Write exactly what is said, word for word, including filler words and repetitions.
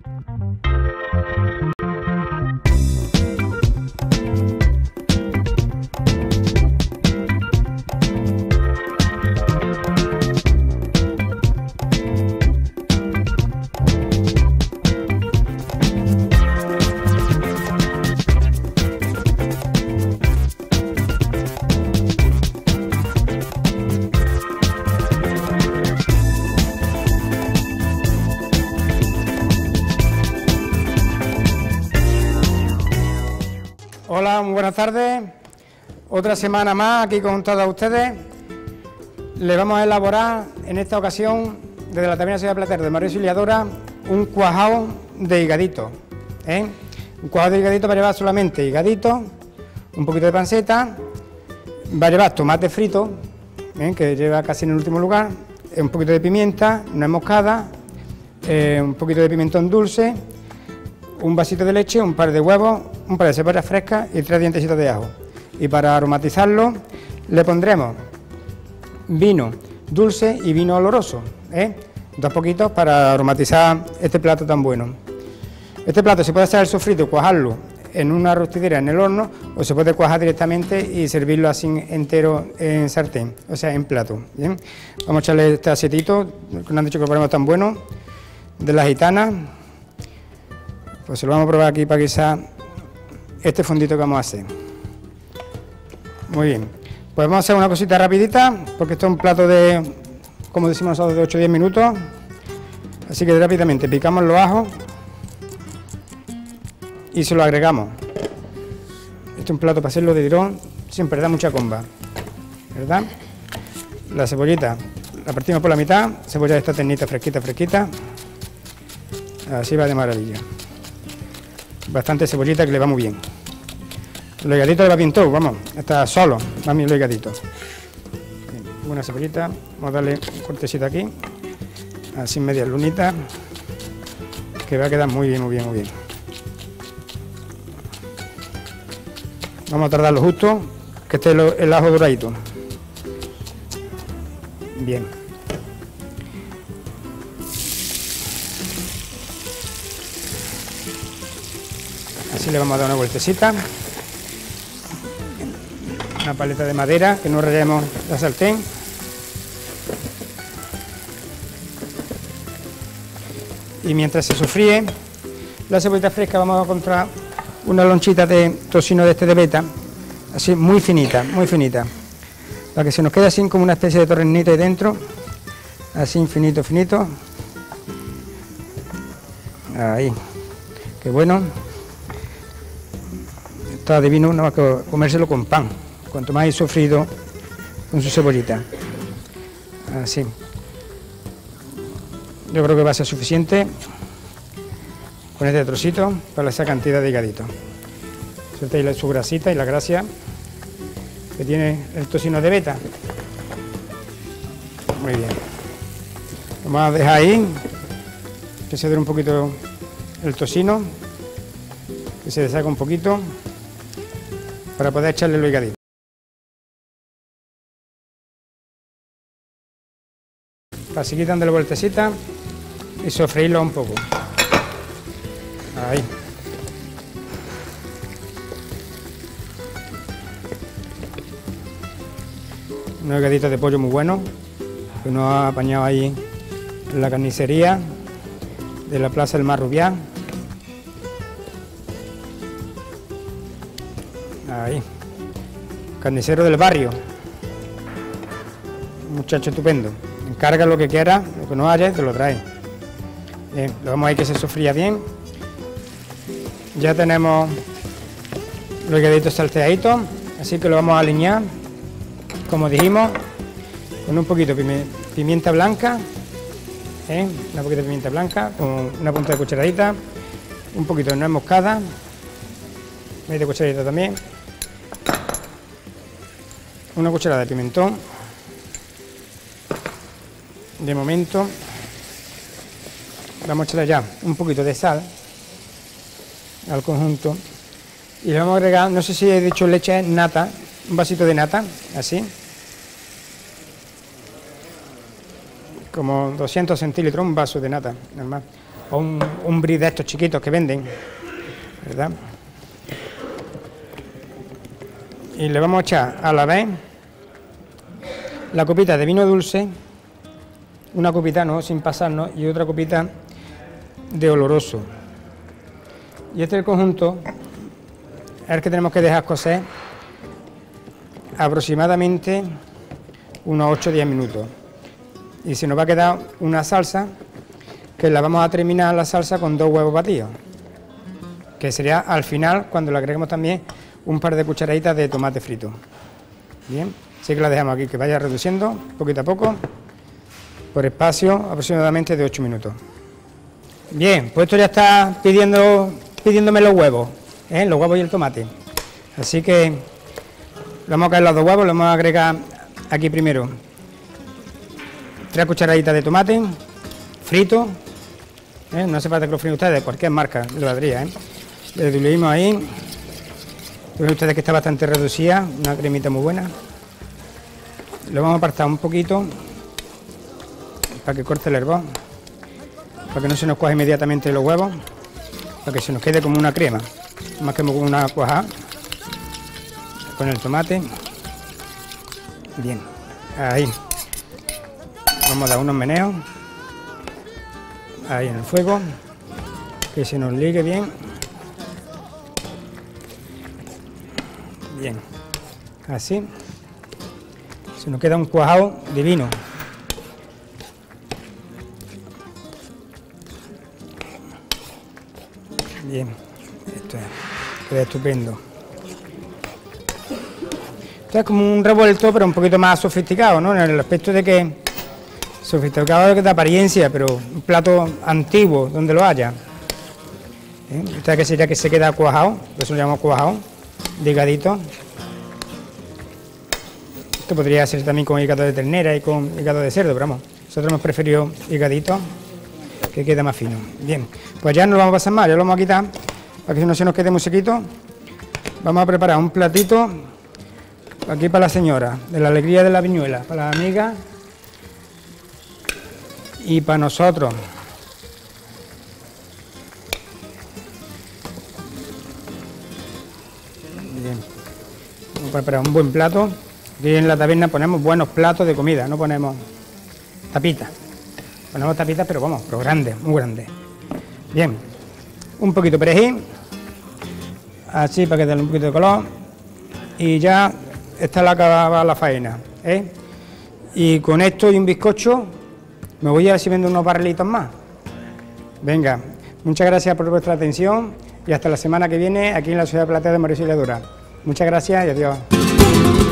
Hola, muy buenas tardes. Otra semana más aquí con todos ustedes. Le vamos a elaborar en esta ocasión, desde la taberna Ciudad Plater de Mauricio y Liadora, un cuajado de higadito. ¿eh? Un cuajado de higadito va a llevar solamente higadito, un poquito de panceta, va a llevar tomate frito, ¿eh? que lleva casi en el último lugar, un poquito de pimienta, nuez moscada, eh, un poquito de pimentón dulce, un vasito de leche, un par de huevos, un par de cebollas frescas y tres dientecitos de ajo. Y para aromatizarlo le pondremos vino dulce y vino oloroso, ¿eh? dos poquitos para aromatizar este plato tan bueno. Este plato se puede hacer el sofrito, cuajarlo en una rostidera en el horno, o se puede cuajar directamente y servirlo así entero en sartén, o sea en plato. ¿bien? Vamos a echarle este aceitito, que nos han dicho que lo ponemos tan bueno, de la gitana. Pues se lo vamos a probar aquí para que sea este fondito que vamos a hacer. Muy bien, pues vamos a hacer una cosita rapidita, porque esto es un plato de, como decimos nosotros, de ocho a diez minutos. Así que rápidamente picamos los ajos y se lo agregamos. Este es un plato para hacerlo de tirón, siempre da mucha comba, ¿verdad? La cebollita la partimos por la mitad, cebolla de esta ternita fresquita, fresquita. Así va de maravilla. Bastante cebollita que le va muy bien. Los higaditos le va bien todo, vamos, está solo, va bien los higaditos. Una cebollita, vamos a darle un cortecito aquí, así media lunita, que va a quedar muy bien, muy bien, muy bien. Vamos a tardar lo justo, que esté el ajo doradito. Bien. Así le vamos a dar una vueltecita. Una paleta de madera, que no rayemos la sartén. Y mientras se sofríe la cebollita fresca, vamos a encontrar una lonchita de tocino de este de beta, así muy finita, muy finita, para que se nos quede así como una especie de torrenito ahí dentro, así finito, finito. Ahí, qué bueno. Está divino, nada más que comérselo con pan, cuanto más hay sofrido con su cebollita. Así. Yo creo que va a ser suficiente con este trocito para esa cantidad de higadito. Suelta su grasita y la gracia que tiene el tocino de beta. Muy bien. Vamos a dejar ahí que se dé un poquito el tocino, que se deshaga un poquito, para poder echarle los higaditos. Para seguir dándole vueltecita y sofreírlo un poco. Ahí. Unos higaditos de pollo muy buenos, que nos ha apañado ahí en la carnicería de la Plaza del Marrubián. Ahí, carnicero del barrio, un muchacho estupendo, encarga lo que quiera, lo que no haya, te lo trae. Bien, lo vamos a ir que se sofría bien. Ya tenemos los higaditos salteaditos, así que lo vamos a alinear, como dijimos, con un poquito de pimienta blanca, ¿eh? una poquita de pimienta blanca, con una punta de cucharadita, un poquito de nuez moscada, media cucharadita también, una cucharada de pimentón, de momento vamos a echarle ya un poquito de sal al conjunto y le vamos a agregar, no sé si he dicho leche, nata, un vasito de nata, así, como doscientos centilitros, un vaso de nata normal. o un, un brie de estos chiquitos que venden, ¿verdad? Y le vamos a echar a la vez la copita de vino dulce, una copita no, sin pasarnos, y otra copita de oloroso. Y este es el conjunto, es el que tenemos que dejar cocer aproximadamente unos ocho o diez minutos. Y se nos va a quedar una salsa que la vamos a terminar la salsa con dos huevos batidos, que sería al final cuando le agreguemos también un par de cucharaditas de tomate frito. Bien, así que la dejamos aquí que vaya reduciendo poquito a poco por espacio aproximadamente de ocho minutos. Bien, pues esto ya está pidiendo, pidiéndome los huevos, ¿eh? Los huevos y el tomate. Así que vamos a caer los dos huevos, le vamos a agregar aquí primero tres cucharaditas de tomate frito, ¿eh? No hace falta que lo fríen ustedes, cualquier marca le valdría, ¿eh? Le diluimos ahí. Ven ustedes que está bastante reducida, una cremita muy buena. Lo vamos a apartar un poquito para que corte el hervor, para que no se nos cuaje inmediatamente los huevos, para que se nos quede como una crema, más que como una cuajada. Con el tomate. Bien, ahí. Vamos a dar unos meneos. Ahí en el fuego, que se nos ligue bien. Bien, así. Se nos queda un cuajado divino. Bien, esto es, queda estupendo. Esto es como un revuelto, pero un poquito más sofisticado, ¿no? En el aspecto de que sofisticado de apariencia, pero un plato antiguo, donde lo haya. ¿Eh? Esto que sería que se queda cuajado, por eso lo llamamos cuajado, delgadito. Esto podría ser también con hígado de ternera y con hígado de cerdo, pero vamos, nosotros hemos preferido higadito, que queda más fino. Bien, pues ya no lo vamos a pasar más, ya lo vamos a quitar, para que no se nos quede muy sequito. Vamos a preparar un platito, aquí para la señora, de la alegría de la viñuela, para las amigas y para nosotros. Bien, vamos a preparar un buen plato. Aquí en la taberna ponemos buenos platos de comida, no ponemos tapitas. Ponemos tapitas, pero vamos, pero grandes, muy grandes. Bien, un poquito de perejil, así para que dé un poquito de color. Y ya está la acabada la faena, ¿eh? Y con esto y un bizcocho me voy a ver si vendo unos barrilitos más. Venga, muchas gracias por vuestra atención y hasta la semana que viene aquí en la ciudad de Platea de Mauricio Illadura. Muchas gracias y adiós.